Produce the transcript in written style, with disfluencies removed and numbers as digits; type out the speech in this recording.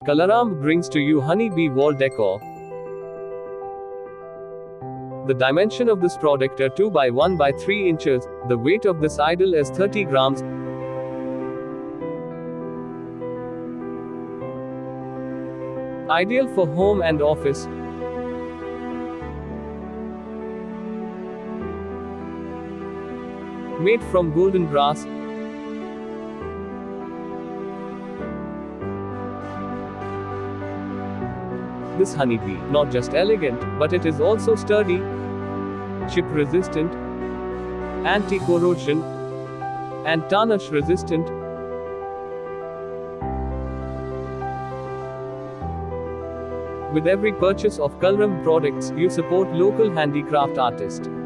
Kalarambh brings to you honeybee wall decor. The dimension of this product are 2 by 1 by 3 inches. The weight of this idol is 30 grams. Ideal for home and office. Made from golden brass. This honeybee, not just elegant, but it is also sturdy, chip resistant, anti-corrosion, and tarnish resistant. With every purchase of Kalarambh products, you support local handicraft artists.